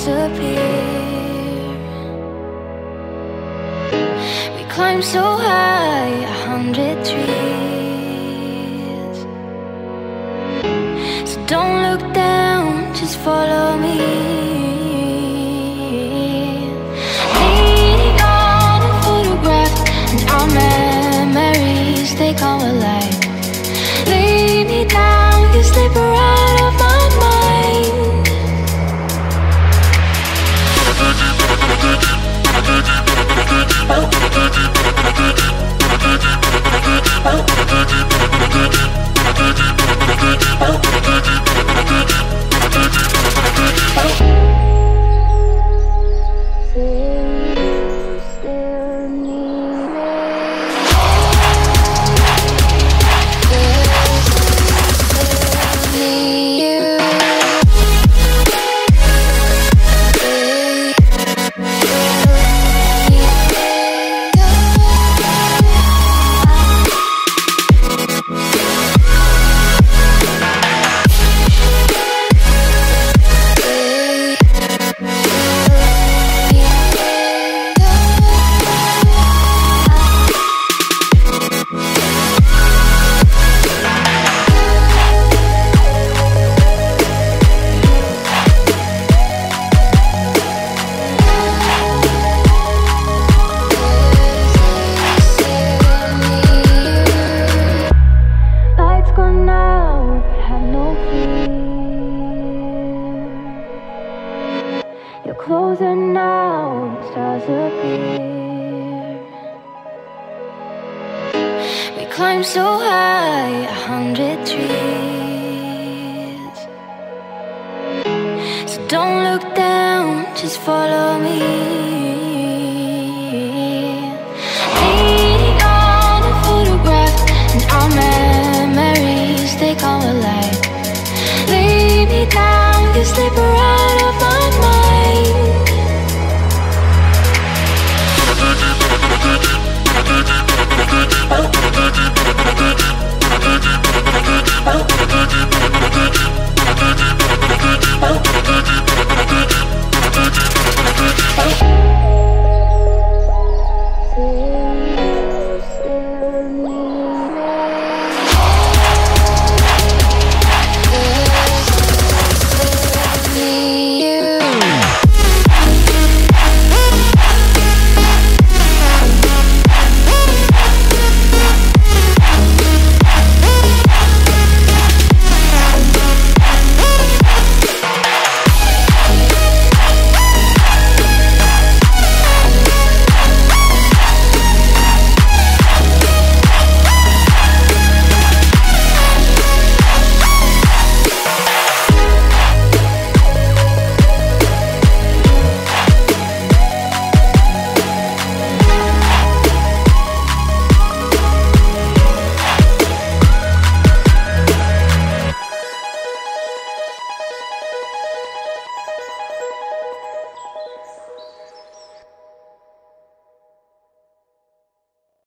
stars appear. We climb so high, 100 trees. So don't look down, just follow me. Leaning on a photograph, and our memories, they come alive. Lay me down, you slip right out of my mind. Closer now, stars appear. We climb so high, 100 trees. So don't look down, just follow me. Leaning on a photograph, and our memories, they come alive. Lay me down, you slip around.